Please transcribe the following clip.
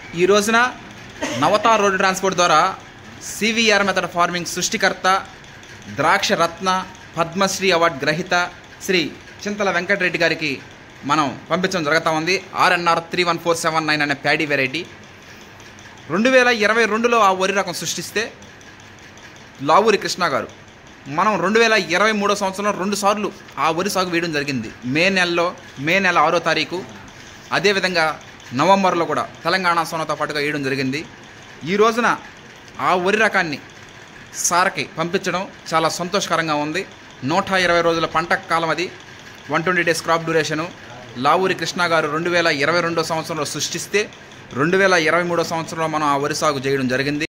ఈ రోజున Navata road transport ద్వారా సివిఆర్ మెథడ్ ఫార్మింగ్ సృష్టికర్త ద్రాక్ష రత్న పద్మశ్రీ అవార్డు గ్రహీత శ్రీ చింతల వెంకటరెడ్డి గారికి మనం పంపించడం జరుగుతూ ఉంది. RNR 31479 అనే ప్యాడీ వెరైటీ 2022లో ఆ వరి రకం సృష్టిస్తే లావూరి కృష్ణ గారు మనం 2023 సంవత్సరంలో 2 సార్లు ఆ వరి సాగు వేయడం జరిగింది. మే నెల 6వ తారీఖు, అదేవిధంగా నవంబర్లో కూడా తెలంగాణ సోనతో పాటుగా వేయడం జరిగింది. ఈ రోజున ఆ వరి రకాన్ని సార్కి పంపించడం చాలా సంతోషకరంగా ఉంది. 120 రోజుల పంట కాలం, అది 120 days crop duration. Lavuri Krishna గారు 2022 సంవత్సరంలో సృష్టిస్తే 2023 సంవత్సరంలో మనం ఆ వరి సాగు చేయడం జరిగింది.